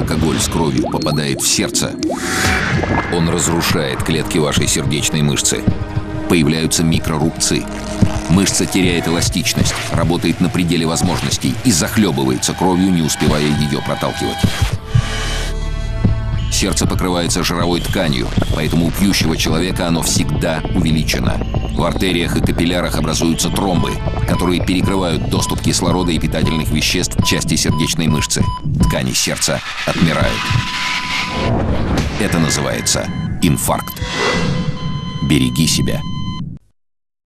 алкоголь с кровью попадает в сердце, он разрушает клетки вашей сердечной мышцы. Появляются микрорубцы. Мышца теряет эластичность, работает на пределе возможностей и захлебывается кровью, не успевая ее проталкивать. Сердце покрывается жировой тканью, поэтому у пьющего человека оно всегда увеличено. В артериях и капиллярах образуются тромбы, которые перекрывают доступ кислорода и питательных веществ в части сердечной мышцы. Ткани сердца отмирают. Это называется инфаркт. Береги себя.